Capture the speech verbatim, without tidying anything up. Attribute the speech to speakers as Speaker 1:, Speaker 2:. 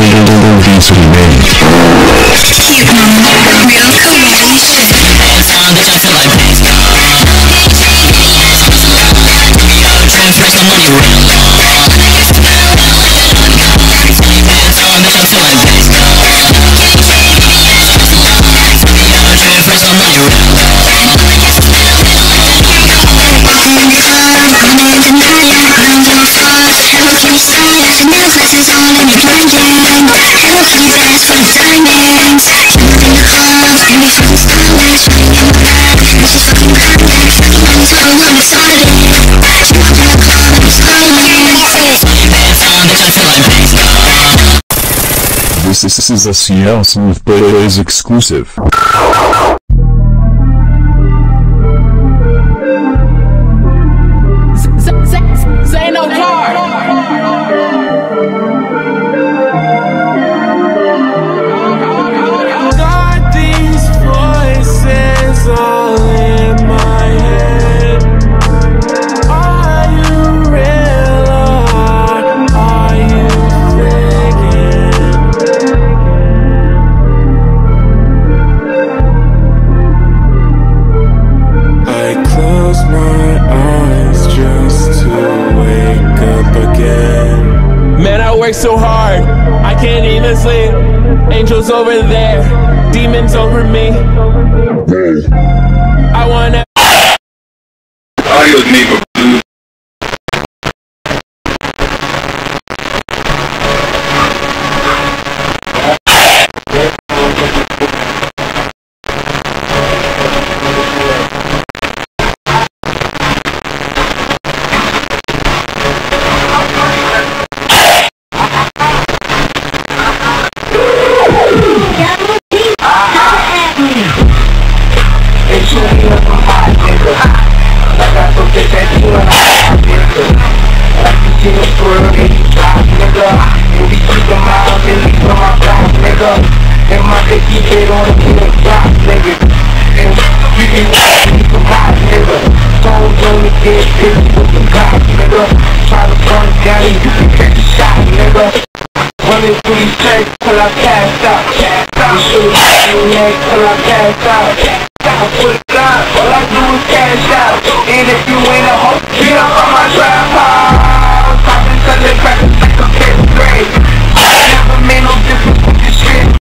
Speaker 1: These remain.
Speaker 2: Keep on real Korean shit.
Speaker 3: Sound bitch, I feel like bass. Transfer some money real low. Sound bitch, I feel like bass. Transfer some money real low. Chanel glasses on and you're blinding. Hello Kitty bags full of diamonds. You're in the club and we fucking stylish. In my bag, and she's fucking grinding. Fucking money's all I'm excited. She walked in the club and we're smiling. Sound bitch, I feel like bass.
Speaker 1: This, this is a C L Smooth Boys exclusive.
Speaker 4: XENO CARR. Got these voices all in my head. Are you real or are you faking? I close my eyes just to wake up again. Man, I work so hard, I can't even sleep. Angels over there, demons over me. I wanna
Speaker 5: Adios, neighbor.
Speaker 6: Running through these checks till I pass out. I'm shooting my neck till I pass out. I put